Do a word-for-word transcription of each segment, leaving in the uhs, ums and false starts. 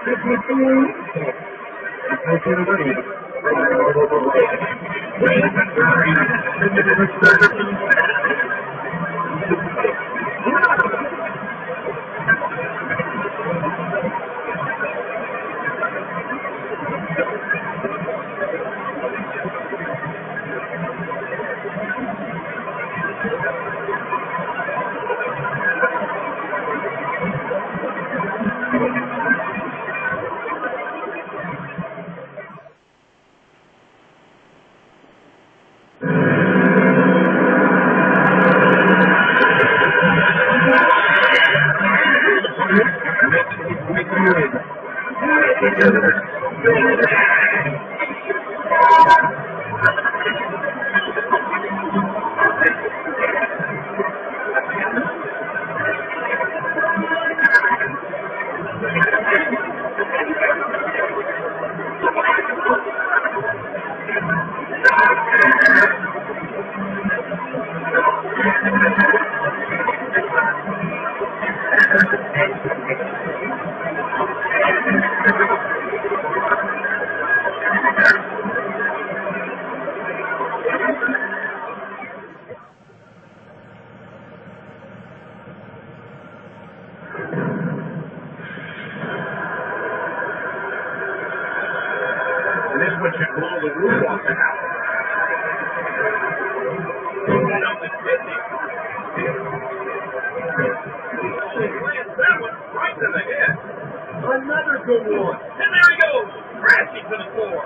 Another good one. And there he goes, crashing to the floor.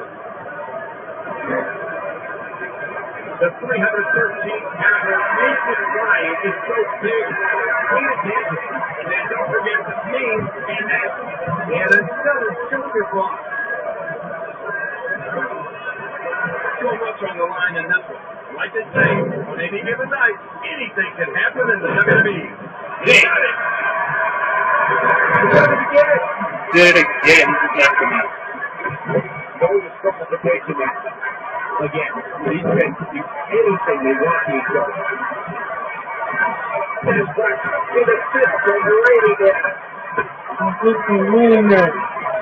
The three hundred thirteenth pounder, Mason Ryan, is so big. Pay attention. And don't forget the name and that. And another shoulder block. So much on the line in this one. Like they say, on any given night, anything can happen in the W W E. He got it. He got it again. Did it again. Just after me. No disqualification match. Again, these men can do anything they want to each other. This one is a fifth from the rating there. I'm just winning that.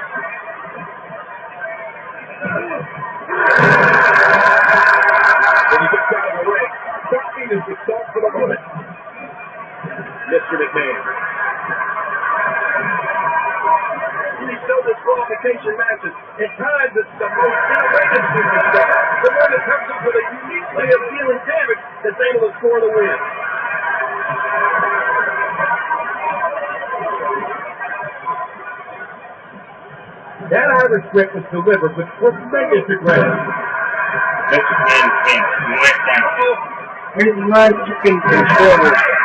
When he gets out of the ring, stopping is the start for the moment. Mister McMahon. These no disqualification matches. At times, it's the most outrageous superstar. The one that comes up with a unique way of dealing damage that's able to score the win. That Irish whip was delivered with tremendous aggression. Mister McMahon came right down. Here's the line you can control.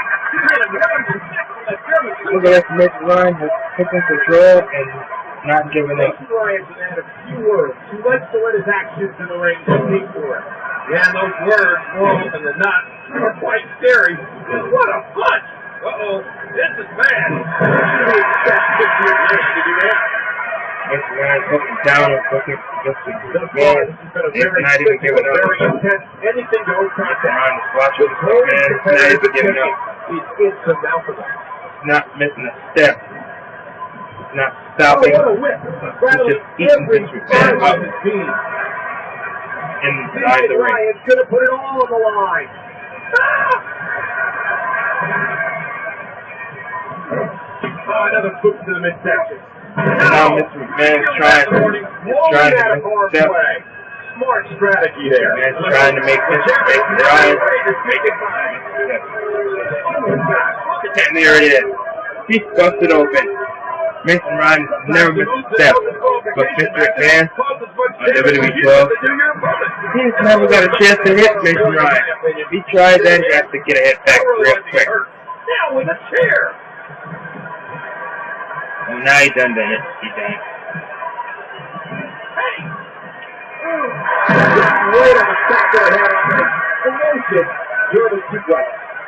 Look at that, Mister Ryan has taken control and not giving up. Mister Ryan's an man of few words. He likes to let his actions in the ring speak for him. Yeah, and those words, more often than not, are quite scary. And what a punch! Uh-oh, this is bad. You don't expect Mister McMahon to do that. Mister Ryan's looking down and looking for Mister McMahon. He's not even giving up. Very intense, anything goes contact. Ryan's watching Mister McMahon. He's not even giving up. He's insurmountable. He's not missing a step. He's not stopping. Oh, what a whip. He's just eating Mister McMahon up inside the ring. Ryan's going to put it all on the line. Ah! Oh, another boot to the midsection. And now Mister McMahon's trying, trying to make a step. Smart strategy there. And trying to make Mister Ryan make it. And there it is. He's busted open. Mister Ryan has never missed a step. But Mister McMahon, on W W E twelve, he's never got a chance to hit Mister Ryan. If he tried that, he has to get a hit back real quick. Now with a chair. Well, now he done the hit. He done it. Hey! Right on the back of the head on this emotion. You're the two way.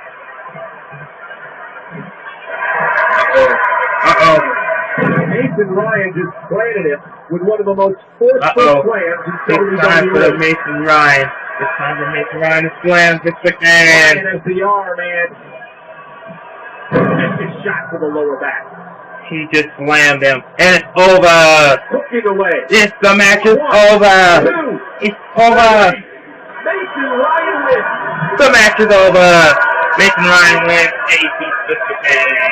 Uh-oh. Uh-oh. Mason Ryan just planted it with one of the most forceful slams in It's W W E. time for Mason Ryan. It's time for Mason Ryan to slam Mister McMahon. Ryan as the arm, man. That's his shot to the lower back. he just slammed him. And it's over. Hooking away. Yes, the match is One, over. Two, It's over. Mason Ryan wins. The match is over. Mason Ryan wins and he beats Mister Japan.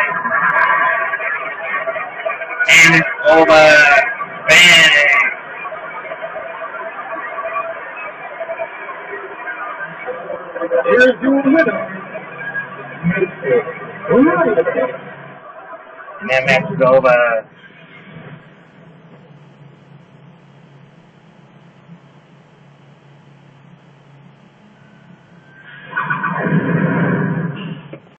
And it's over. Bang. Here's your winner. Mason Ryan. And that match is over.